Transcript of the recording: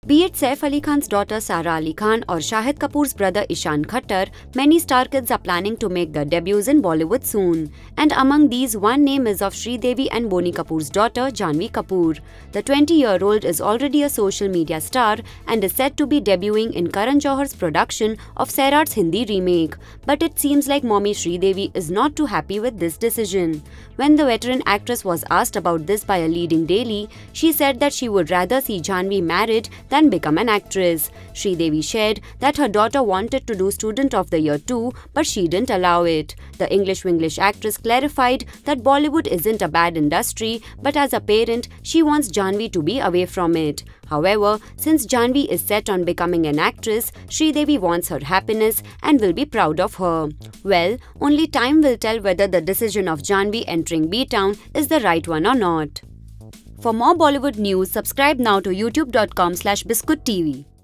Be it Saif Ali Khan's daughter Sara Ali Khan or Shahid Kapoor's brother Ishan Khattar, many star kids are planning to make their debuts in Bollywood soon. And among these, one name is of Sridevi and Boney Kapoor's daughter Janhvi Kapoor. The 20-year-old is already a social media star and is said to be debuting in Karan Johar's production of Sairar's Hindi remake. But it seems like mommy Sridevi is not too happy with this decision. When the veteran actress was asked about this by a leading daily, she said that she would rather see Janhvi married than become an actress. Sridevi shared that her daughter wanted to do Student of the Year too, but she didn't allow it. The English-Winglish actress clarified that Bollywood isn't a bad industry, but as a parent, she wants Janhvi to be away from it. However, since Janhvi is set on becoming an actress, Sridevi wants her happiness and will be proud of her. Well, only time will tell whether the decision of Janhvi entering B-Town is the right one or not. For more Bollywood news, subscribe now to youtube.com/biscuittv.